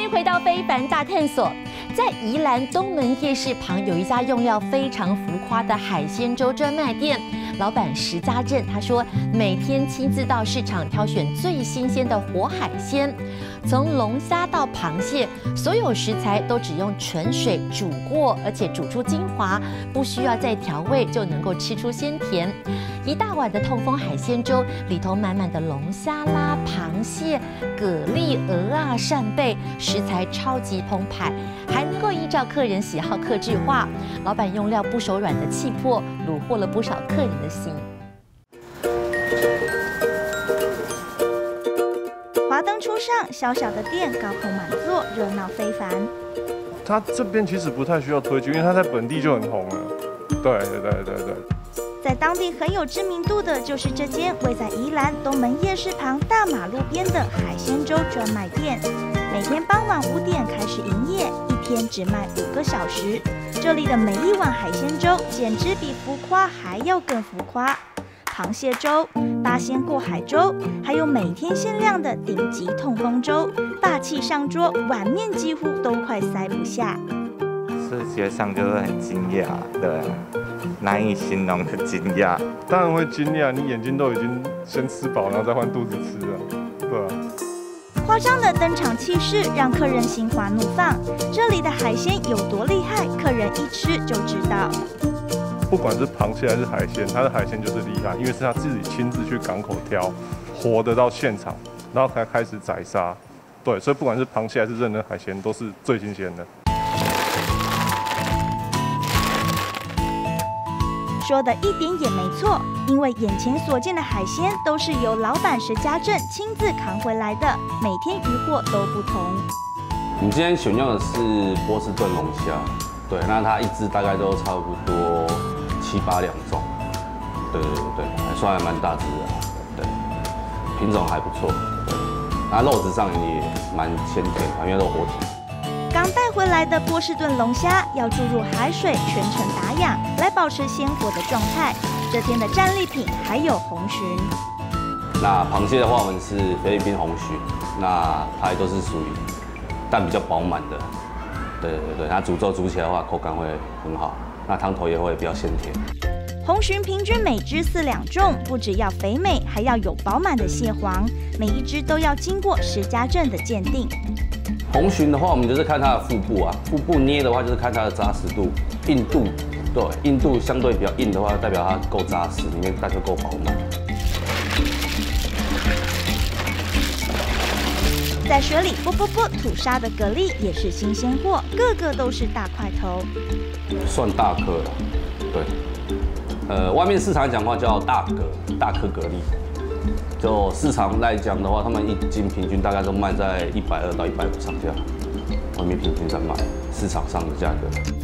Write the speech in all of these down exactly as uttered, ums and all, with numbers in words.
欢迎回到非凡大探索。在宜兰东门夜市旁有一家用料非常浮夸的海鲜粥专卖店，老板石家正他说，每天亲自到市场挑选最新鲜的活海鲜，从龙虾到螃蟹，所有食材都只用纯水煮过，而且煮出精华，不需要再调味就能够吃出鲜甜。一大碗的痛风海鲜粥，里头满满的龙虾啦、螃蟹、蛤蜊、鹅啊、扇贝，食材超级澎湃，还能够依照客人喜好客制化。老板用料不手软的气魄，虏获了不少客人的心。 华灯初上，小小的店高朋满座，热闹非凡。 他这边其实不太需要推荐，因为他在本地就很红了。对对对对对。 在当地很有知名度的就是这间位在宜兰东门夜市旁大马路边的海鲜粥专卖店，每天傍晚五点开始营业，一天只卖五个小时。这里的每一碗海鲜粥简直比浮夸还要更浮夸，螃蟹粥、八仙过海粥，还有每天限量的顶级痛风粥，霸气上桌，碗面几乎都快塞不下。 视觉上就是很惊讶，对，难以形容的惊讶。 当然会惊讶，你眼睛都已经先吃饱，然后再换肚子吃了，对吧？ 夸张的登场气势让客人心花怒放。这里的海鲜有多厉害，客人一吃就知道。 不管是螃蟹还是海鲜，它的海鲜就是厉害，因为是他自己亲自去港口挑，活的到现场，然后才开始宰杀。对，所以不管是螃蟹还是任何海鲜，都是最新鲜的。 说的一点也没错，因为眼前所见的海鲜都是由老板石家正亲自扛回来的，每天渔获都不同。 我们今天选用的是波士顿龙虾，对，那它一只大概都差不多七八两重，对对对，还算还蛮大只的，对，品种还不错，对，那肉质上也蛮鲜甜，因为都活体。 刚带回来的波士顿龙虾要注入海水全程打养，来保持鲜活的状态。这天的战利品还有红鲟。 那螃蟹的话，我们是菲律宾红鲟，那它都是属于蛋比较饱满的。对对对，它煮粥煮起来的话，口感会很好，那汤头也会比较鲜甜。 红鲟平均每只四两重，不只要肥美，还要有饱满的蟹黄，每一只都要经过石家正的鉴定。 红鲟的话，我们就是看它的腹部啊，腹部捏的话就是看它的扎实度、硬度。对，硬度相对比较硬的话，代表它够扎实，里面蛋就够饱满。 在水里啵啵啵吐沙的蛤蜊也是新鲜货，个个都是大块头， 算大颗了。对，呃，外面市场讲话叫大蛤，大颗蛤蜊。就市场来讲的话，他们一斤平均大概都卖在一百二到一百五上下，外面平均在卖，市场上的价格。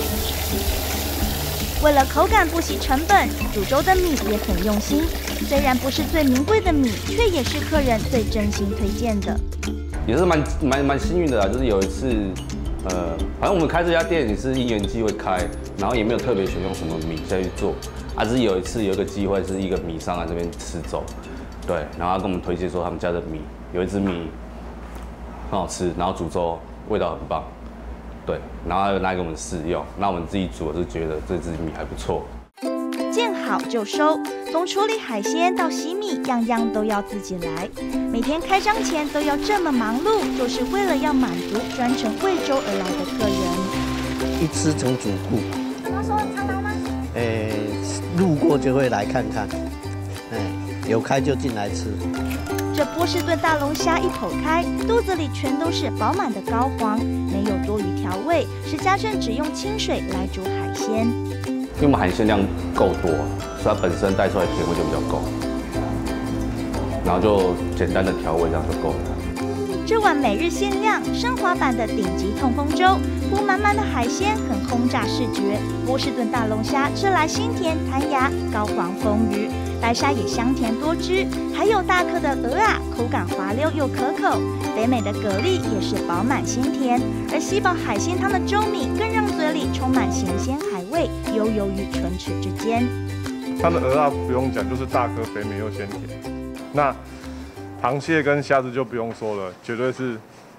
为了口感不惜成本，煮粥的米也很用心。虽然不是最名贵的米，却也是客人最真心推荐的。 也是蛮蛮蛮幸运的啦，就是有一次，呃，反正我们开这家店也是因缘机会开，然后也没有特别选用什么米下去做，啊，只是有一次有一个机会是一个米商来这边吃粥。对，然后他跟我们推荐说他们家的米有一支米很好吃，然后煮粥味道很棒，对，然后他拿给我们试用，那我们自己煮，我是觉得这支米还不错。 见好就收，从处理海鲜到洗米，样样都要自己来。每天开张前都要这么忙碌，就是为了要满足专程为粥而来的客人。 一吃成主顾。 怎么说常来吗？ 诶，路过就会来看看，哎。有开就进来吃。 这波士顿大龙虾一剖开，肚子里全都是饱满的膏黄，没有多余调味。石家正只用清水来煮海鲜， 因为我们海鲜量够多，所以它本身带出来的甜味就比较够，然后就简单的调味这样就够了。 这碗每日限量升华版的顶级痛风粥，铺满满的海鲜很轰炸视觉。波士顿大龙虾吃来鲜甜弹牙，膏黄丰腴。白沙也香甜多汁，还有大颗的鹅啊，口感滑溜又可口。肥美的蛤蜊也是饱满鲜甜，而吸饱海鲜汤的粥米更让嘴里充满咸鲜海味，悠游于唇齿之间。 它的鹅啊不用讲，就是大颗肥美又鲜甜。那螃蟹跟虾子就不用说了，绝对是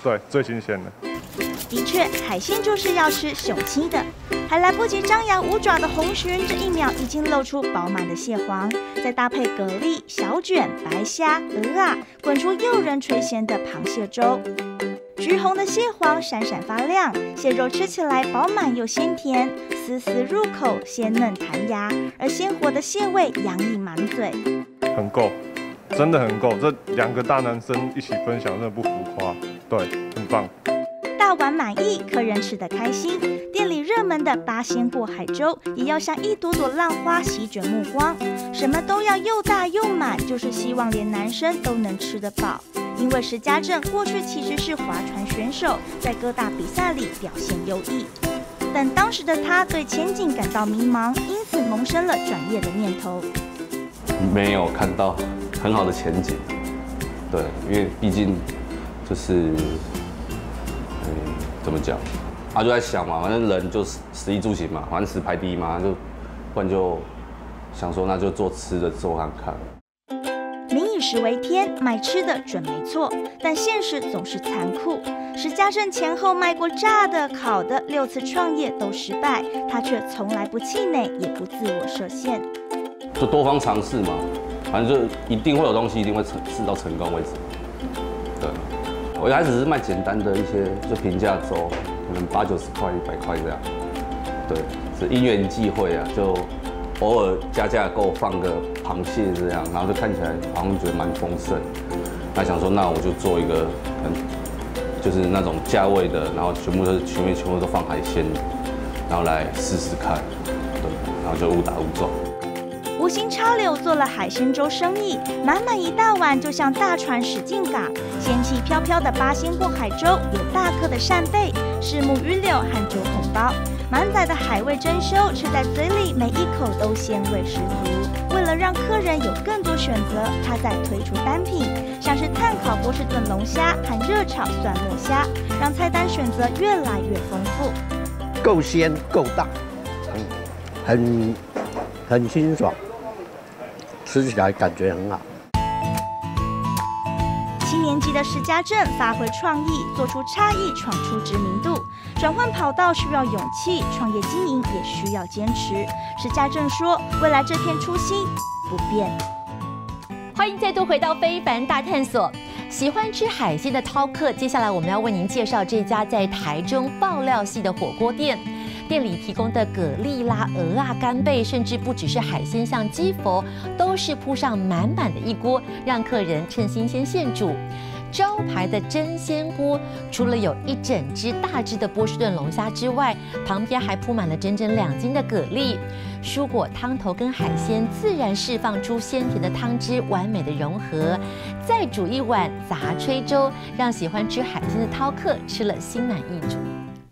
对，最新鲜的。 的确，海鲜就是要吃雄鸡的。还来不及张牙舞爪的红鲟，这一秒已经露出饱满的蟹黄，再搭配蛤蜊、小卷、白虾、鹅啊，滚出诱人垂涎的螃蟹粥。橘红的蟹黄闪闪发亮，蟹肉吃起来饱满又鲜甜，丝丝入口，鲜嫩弹牙，而鲜活的蟹味洋溢满嘴， 很够，真的很够。这两个大男生一起分享，真的不浮夸，对，很棒。 大碗满意，客人吃得开心。店里热门的八仙过海粥，也要像一朵朵浪花席卷目光。什么都要又大又满，就是希望连男生都能吃得饱。因为石家正过去其实是划船选手，在各大比赛里表现优异。但当时的他对前景感到迷茫，因此萌生了转业的念头。 没有看到很好的前景，对，因为毕竟就是。嗯，怎么讲？他、啊、就在想嘛，反正人就食衣住行嘛，反正食排第一嘛，就不然就想说那就做吃的做看看。 民以食为天，买吃的准没错，但现实总是残酷。石家正前后卖过炸的、烤的，六次创业都失败，他却从来不气馁，也不自我设限， 就多方尝试嘛，反正就一定会有东西，一定会成试到成功为止。对。我一开始是卖简单的一些，就平价粥，可能八九十块、一百块这样。对，是因缘际会啊，就偶尔加价购放个螃蟹这样，然后就看起来好像觉得蛮丰盛。那想说，那我就做一个，很就是那种价位的，然后全部都是全面全部都放海鲜，然后来试试看。对，然后就误打误撞。 无心插柳做了海鲜粥生意，满满一大碗就像大船驶进港，仙气飘飘的八仙过海粥，有大颗的扇贝、虱目鱼柳和酒桶包，满载的海味珍馐，吃在嘴里每一口都鲜味十足。为了让客人有更多选择，他在推出单品，像是炭烤波士顿龙虾和热炒蒜末虾，让菜单选择越来越丰富。 够鲜够大，很很清爽。吃起来感觉很好。 七年级的石家正发挥创意，做出差异，闯出知名度。转换跑道需要勇气，创业经营也需要坚持。石家正说，未来这片初心不变。 欢迎再度回到非凡大探索。喜欢吃海鲜的饕客，接下来我们要为您介绍这家在台中爆料系的火锅店。店里提供的蛤蜊啦、鹅啊、干贝，甚至不只是海鲜，像鸡佛，都是铺上满满的一锅，让客人趁新鲜现煮。招牌的真鲜锅，除了有一整只大只的波士顿龙虾之外，旁边还铺满了整整两斤的蛤蜊。蔬果汤头跟海鲜自然释放出鲜甜的汤汁，完美的融合。再煮一碗杂炊粥，让喜欢吃海鲜的饕客吃了心满意足。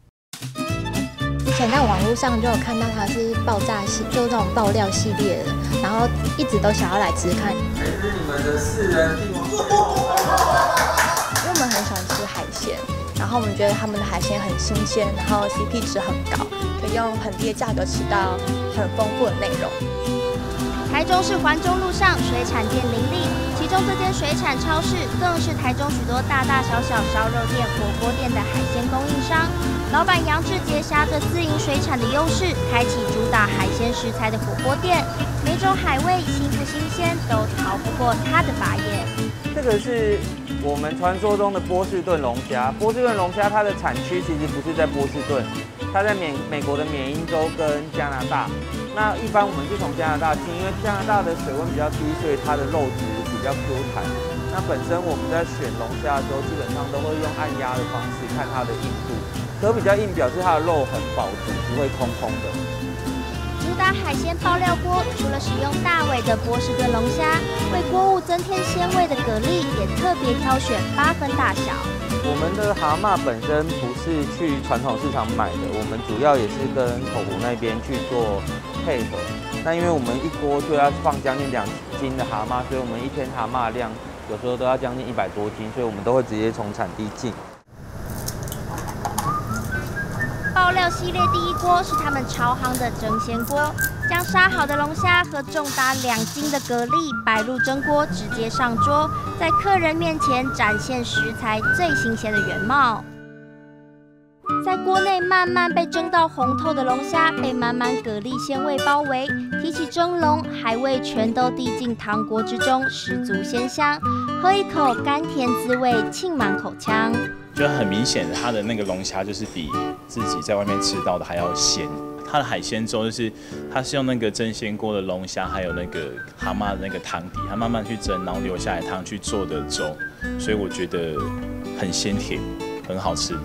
以前在网络上就有看到它是爆炸系，就这种爆料系列的，然后一直都想要来吃看。 还是你们的四人帝王？ 因为我们很喜欢吃海鲜，然后我们觉得他们的海鲜很新鲜，然后 C P 值很高，可以用很低的价格吃到很丰富的内容。 台中市环中路上水产店林立，其中这间水产超市更是台中许多大大小小烧肉店、火锅店的海鲜供应商。老板杨志杰挟着私营水产的优势，开启主打海鲜食材的火锅店，每种海味新不新鲜都逃不过他的法眼。 这个是我们传说中的波士顿龙虾。波士顿龙虾它的产区其实不是在波士顿，它在美美国的缅因州跟加拿大。那一般我们是从加拿大进，因为加拿大的水温比较低，所以它的肉质比较 Q 弹。那本身我们在选龙虾的时候，基本上都会用按压的方式看它的硬度。壳比较硬，表示它的肉很饱足，不会空空的。 主打海鲜爆料锅，除了使用大尾的波士顿龙虾，为锅物增添鲜味的蛤蜊，也特别挑选八分大小。 我们的蛤蟆本身不是去传统市场买的，我们主要也是跟口湖那边去做配合。那因为我们一锅就要放将近两斤的蛤蟆，所以我们一天蛤蟆量有时候都要将近一百多斤，所以我们都会直接从产地进。 爆爆料系列第一锅是他们超夯的蒸鲜锅，将杀好的龙虾和重达两斤的蛤蜊摆入蒸锅，直接上桌，在客人面前展现食材最新鲜的原貌。在锅内慢慢被蒸到红透的龙虾，被满满蛤蜊鲜味包围。提起蒸笼，海味全都滴进汤锅之中，十足鲜香。喝一口，甘甜滋味沁满口腔。 就很明显的，它的那个龙虾就是比自己在外面吃到的还要鲜。它的海鲜粥就是，它是用那个蒸鲜锅的龙虾，还有那个蛤蟆的那个汤底，它慢慢去蒸，然后留下来汤去做的粥，所以我觉得很鲜甜，很好吃。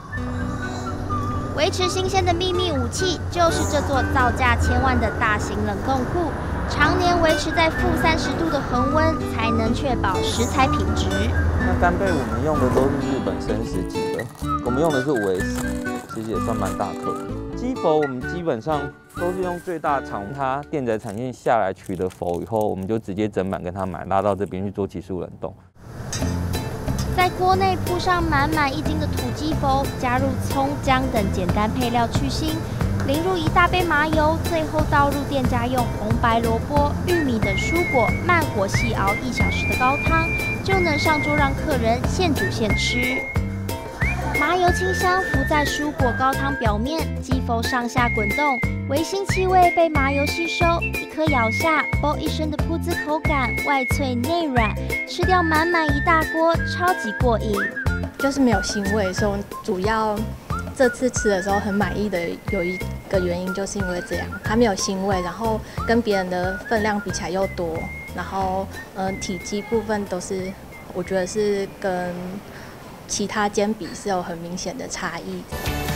维持新鲜的秘密武器就是这座造价千万的大型冷冻库，常年维持在负三十度的恒温，才能确保食材品质。 那干贝我们用的都是日本生食级的，我们用的是五 S， 其实也算蛮大颗的。鸡佛我们基本上都是用最大厂它电宰产线下来取的佛以后，我们就直接整板跟他买，拉到这边去做急速冷冻。 在锅内铺上满满一斤的土鸡佛，加入葱、姜等简单配料去腥，淋入一大杯麻油，最后倒入店家用红白萝卜、玉米等蔬果慢火细熬一小时的高汤，就能上桌让客人现煮现吃。麻油清香浮在蔬果高汤表面，鸡佛上下滚动，微腥气味被麻油吸收，一颗咬下，啵一声的噗滋口感，外脆内软，吃掉满满一大锅，超级过瘾。 就是没有腥味，所以我主要这次吃的时候很满意的有一个原因，就是因为这样，它没有腥味，然后跟别人的分量比起来又多，然后嗯、呃、体积部分都是，我觉得是跟其他煎比是有很明显的差异。